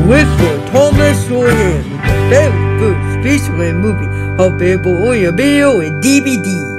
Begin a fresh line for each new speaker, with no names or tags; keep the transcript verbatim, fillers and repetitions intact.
Whistle Thomas Sawyer, the very first Spaceland movie available on your video and D V D.